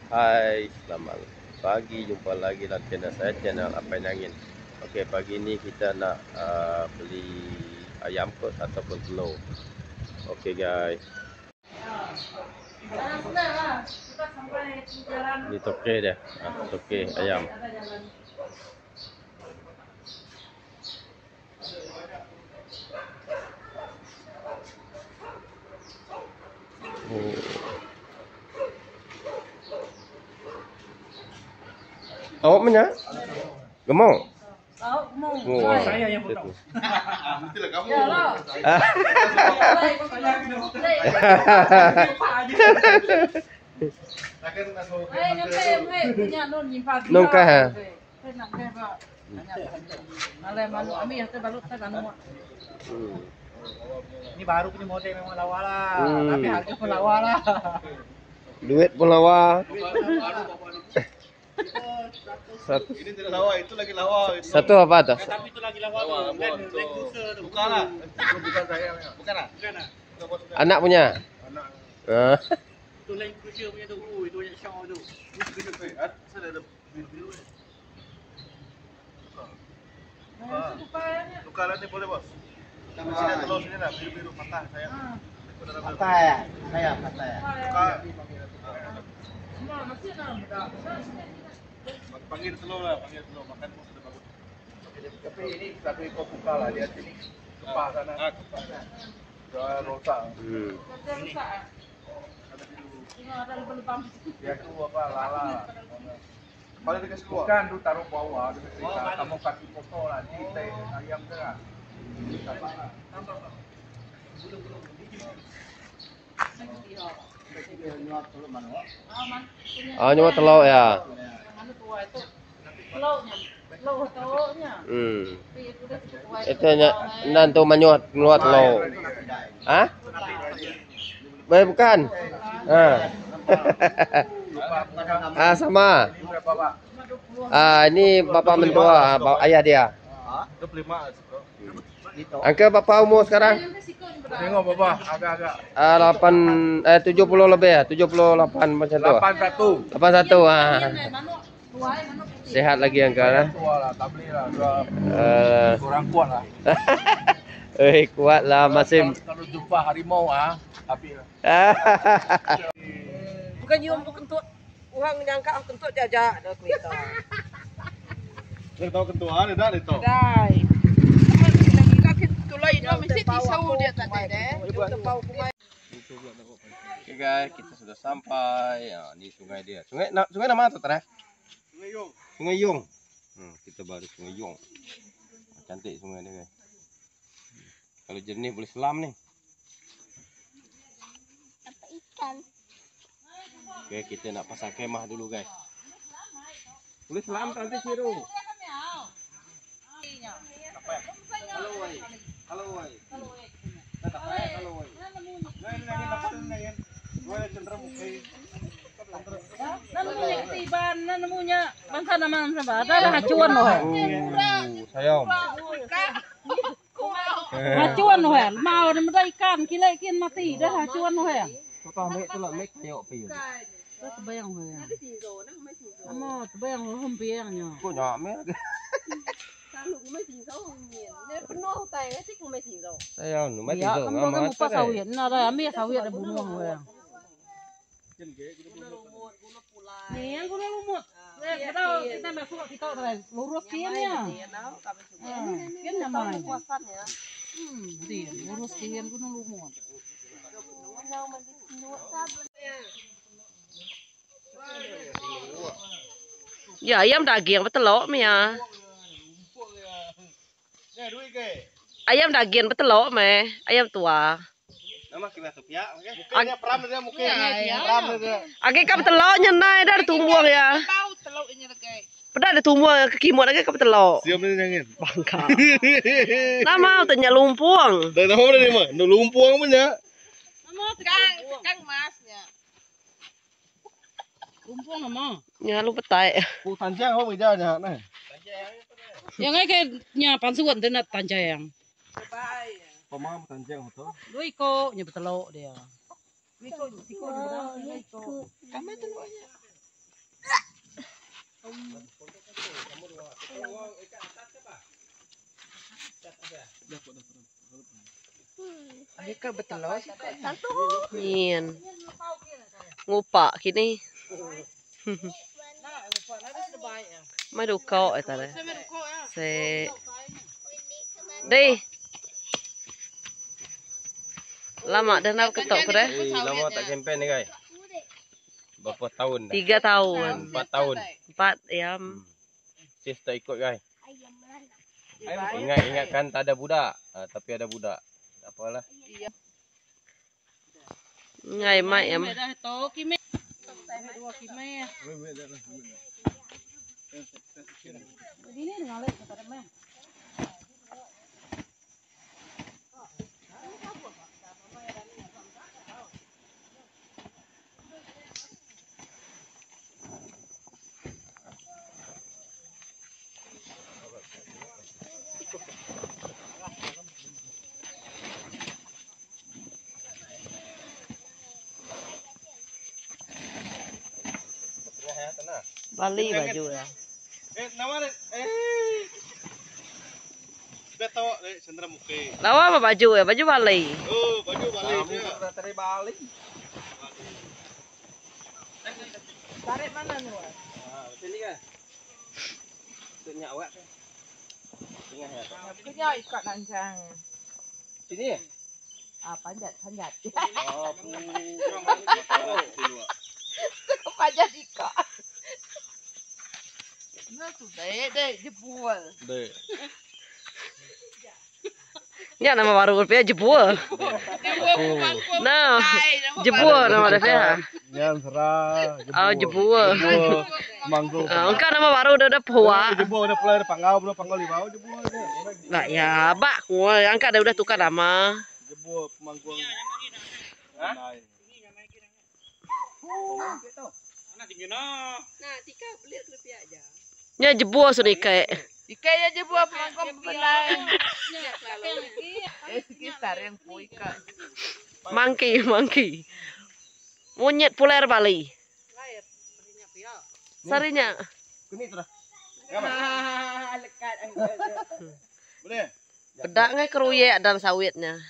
Hai, selamat pagi. Jumpa lagi dalam channel saya, channel Apai Angin. Okey, pagi ni kita nak beli ayam kot ataupun telur. Okey guys. Ni toke dia. Toke ayam. Awak punya? Gemuk? Oh, saya yang potong. Mestilah kamu. Nongkah ha? Ini baru punya model memang lawa lah. Tapi harga pun lawa lah. Duit pun lawa. Ini tidak lawa, itu lagi lawa. Satu apa tu? Tapi itu lagi lawa. Bukan lah. Bukan saya. Bukan lah. Anak punya? Anak. Itu lain cruiser punya tu. Itu banyak show tu. Saya ada biru-biru ni. Tukar lah ni boleh bos. Sini telur sini lah, biru-biru patah sayang. Patah ya? Saya patah ya? Tukar. Panggil telur lah, panggil telur. Makan pun sudah bagus. Tapi ini satu ekor buka lah dia sini. Kepah sana. Sudah rosak. Dia tu apa lala. Paling dikasih keluar. Bukan tu taruh bawah. Kamu kaki potong lah. Cinta ayam tu lah. Oh, nyawa telur ya. Itu nanti menyuat keluar telur. Hah? Bukan. Sama. Ini bapak mentua, ayah dia. 25. Angka bapak umur sekarang? Tengok bapa, agak-agak. 70 lebih ya, 78 macam tu. 81. 81 Sehat lagi angka lah. Tua lah, tak boleh lah. Kurang kuat lah. Kuat lah masih. Kalau jumpa harimau tapi bukan nyium tu kentut. Orang nyangka kentut jajak dah kereta. Dia tahu ketuaan dah itu. Dai. Tulai dia mesti pisau dia tak ada. Oke guys, kita sudah sampai. Ini sungai dia. Sungai nama apa terakhir? Sungai Yung. Sungai Yung. Kita baru Sungai Yung. Cantik sungai dia guys. Kalau jernih boleh selam nih. Apa ikan? Oke, kita nak pasang kemah dulu guys. Boleh selam nanti Ciru. Halo, woi. Tak apa, halo, woi. Namunya bangsa nama ada hacuan loh. Sayang. Hacuan loh. Mau ada ikan kilekin mati dah hacuan loh. Kau ambil tu lah, make tengok piu. Terbayang loh. Amo terbayang loh humpiangnya. Kau nyak mer. Sayang, nu mati Ya, tu. kamu pas sawit, nara ambil sawit ada bunuh loh. Nih, yang guna lumut. Kita kita masuk kita udah lurus kian ya. Kian namanya. Dia lurus kian guna lumut. Ya, ayam daging betul loh, Mia. Ayam daging betul loh, me. Ayam tua. Nama kita Sophia, okey. Mukanya pram dia, mukanya. Pram dia. Agak kap teloknya naik dah tumbuang ya. Pada ada tumbuang ke kimot agak kap telok. Siap ni jangan. Bangka. Nama tanya lumpuang. Dah tahu dah ni mah. Dah lumpuang punya. Nama kang masnya. Lumpuang nama. Ya lu petai. Ku tanjang kau meja nya nah. Yang ai nya pansuan teu na tanjang. Pemam tanjang tu. Lu iko nya betelok dia. Iko iko. Kami teloknya. Ika betul loh. Nhìn. Ngupak kini. Mấy đồ cọ ta đây. Se. Đi. Lama dah nak ketok ke dah? Lama tak campaign ni guys. Berapa tahun dah? 3 tahun. 4 tahun. 4 ya. Sis tak ikut guys. Ingatkan tak ada budak. Tapi ada budak. Tak apalah. Ngày mai em. Bali baju ya. Nama deh. Beto deh Chandra Mukhe. Lawa apa baju ya? Baju Bali. Oh, baju Bali. Dari Bali. Tarik mana nih? Sini kan. Untuk nyawak. Tengah ya. Punya ikat lancang. Sini ya? Panjat. Oh, Panjat ikat. Nah tuh deh jebol. Deh. Ya nama baru rupiah jebul. Nah, jebul nama dia. Jangan serah. Oh jebul. Manggung. Engkau nama baru udah puas. Jebol udah mulai pangau belum pangau limau jebol. Nah ya, bak, angkat dah udah tukar nama. Jebol pemanggung. Ya jebul sudah ikai. Ikai ya jebol pemangkom bilang. Sekitar yang pui ikat. Mangki. Monyet puler Bali. Sarinya. Kini tu dah. Lekat. Boleh? Bedak ngai keruyek dan sawitnya.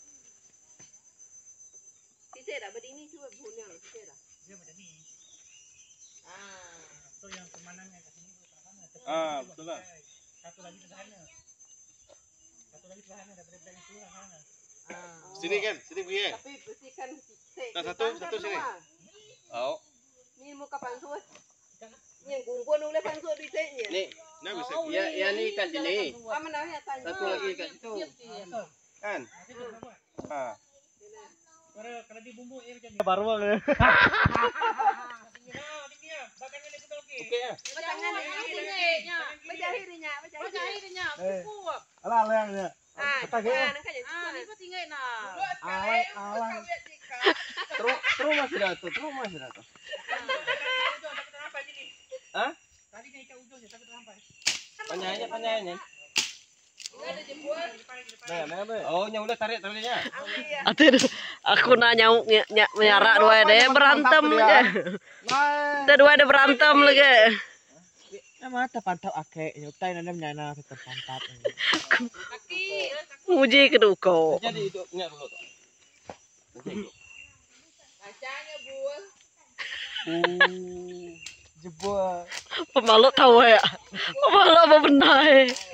Betul lah. Sini kan, sini punya. Tapi bersihkan Nah, satu sini. Oh. ni muka pansut. Ni gumpun oleh pansut di sini. Ni. Nah, bisa. Ya ni kat sini. Apa namanya tanya? Satu lagi kat situ. Kan? Baru boleh. Okey ya. Jangan ini. Berjahirinya. Alah, lengnya. Kata gini. Ni kau tinggal nak. Alang. Terus masih dato. Hah? Panjangnya. Oh, yang udah tarik talinya. Aduh, aku nanya menyarak dua deh berantem aja. Kita dua ada berantem lagi. Nama terpantau akek. Nyutai nanda menyana terpantau. Muji keduko. Jadi itu nyak dulu. Kacanya bul. Jebol. Pemalu tahu ya. Pemalu apa benar?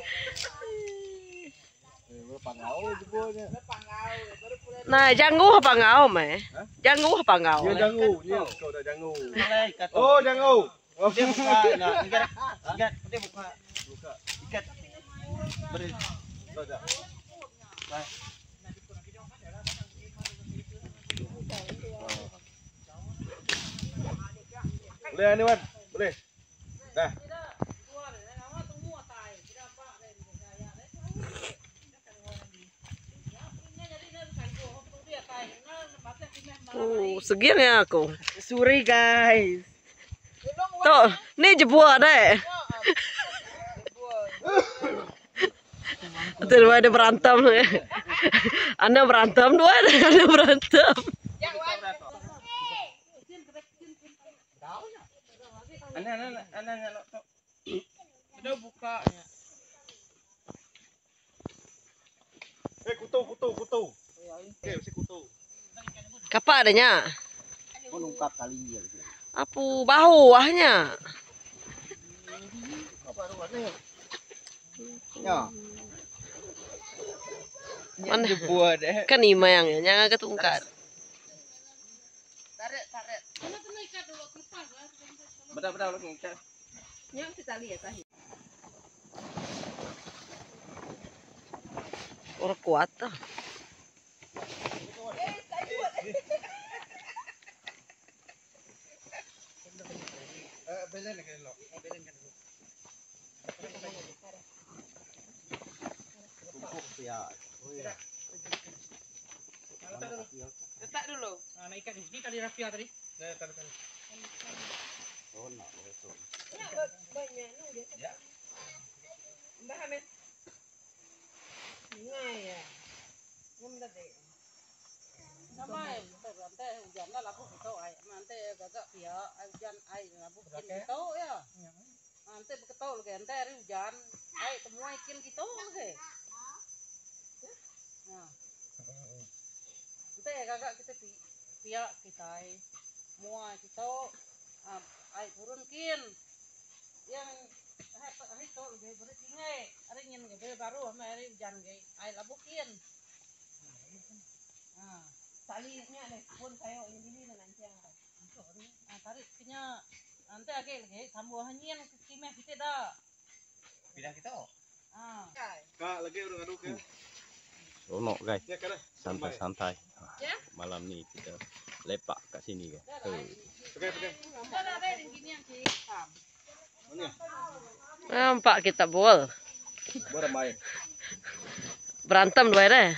Pangau jebolnya. Nah, janggu apa ngau meh? Janggu apa ngau? Dia jangu, dia kau dah jangu. Oh, jangu. Oh, Dia buka, nah, ikat, dia buka. Ikat. Beri. Sudah. Boleh ni Wan? Boleh. Dah. Segian ya aku. Suri guys. Tuh, nih jebol deh. Tuh dua ada berantem. Anda berantem, dua ada berantem. Anak. Udah buka. Kutu. Kapak adanya. Kau lengkap kali ya. Apu bahu wahnya. Ya. Mana? Kan ima yang jangan ketungkat. Tarik. Benar-benar lagi ngecek. Yang kita lihat tadi. Orang kuat tuh. Belen kan lo. Belen kan lo. Kumpul ya. Oh ya. Letak dulu. Nah, ikan ini kali rafia tadi. Oh nak betul. Banyak nih dia. Ya. Mbak Hamid. Ngai ya. Ngomong deh. Namai, nanti hujan lah labu kita ay, nanti gagak pia hujan ay labu bikin kita ya. Nanti begitu lagi nanti hari hujan ay semua ikan kita lagi. Nah, nanti gagak kita pia kita ay, semua kita ay turun kin yang hari itu lagi bertinggai, hari ini lagi baru hari hujan lagi ay labu kin. Nah. Talinya deh, pun saya ini nanti yang tariknya nanti lagi sambuhannya yang kimia kita dah. Pindah kita. Kak, lagi udah ngaduk ya. Seronok guys, Ya kan. santai-santai. Ya. Malam nih kita lepak kat sini guys. Pakai. Ada yang gini yang hitam. Nampak kita bol. Baru main. Berantem dua deh.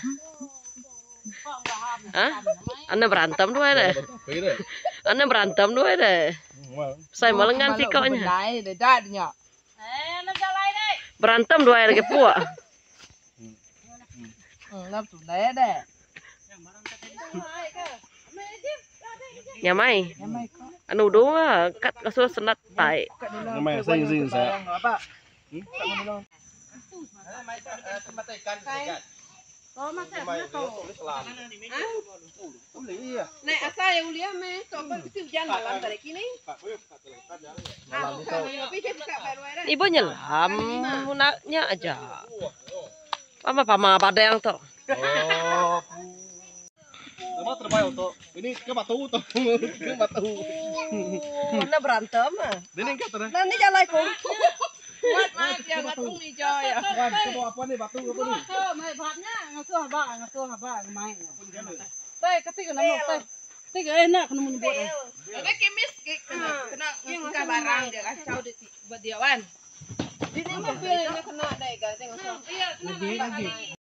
Hah? Anda berantem dua deh. Anda berantem dua deh. Saya malengan sikoknya. Nak jalan deh. Berantem dua lagi puak. Nyamai. Anu doa kat kasus senat tai. Namanya sing saya. Tempat ikan dekat. Oh, masa apa? Iya. Nek asal yang ulia me, coba bisa hujan malam dari kini. Malam itu. Tapi dia suka baru ada. Ibu nyelam munaknya aja. Pama pada yang tuh. Oh. Lama terbaik untuk ini ke batu tuh. Ke batu. Mana berantem ah? Ini enggak terus. Nanti jalan kong. Buat maaf ya batu hijau ya. Wan, coba apa nih batu apa nih? Mai batnya ngasuh haba main. Teh ketika nama teh. Tiga enak kena menyebut. Ada kemis kena barang dia kacau di buat dia wan. Ini mobilnya kena deh guys, tengok. Iya, kena lagi.